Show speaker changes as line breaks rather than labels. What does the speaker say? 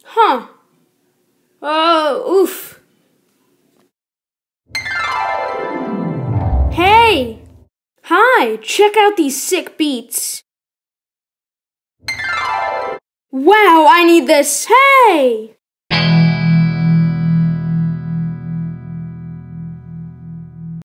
Huh. Oh, oof. Hey! Hi, check out these sick beats. Wow, I need this. Hey!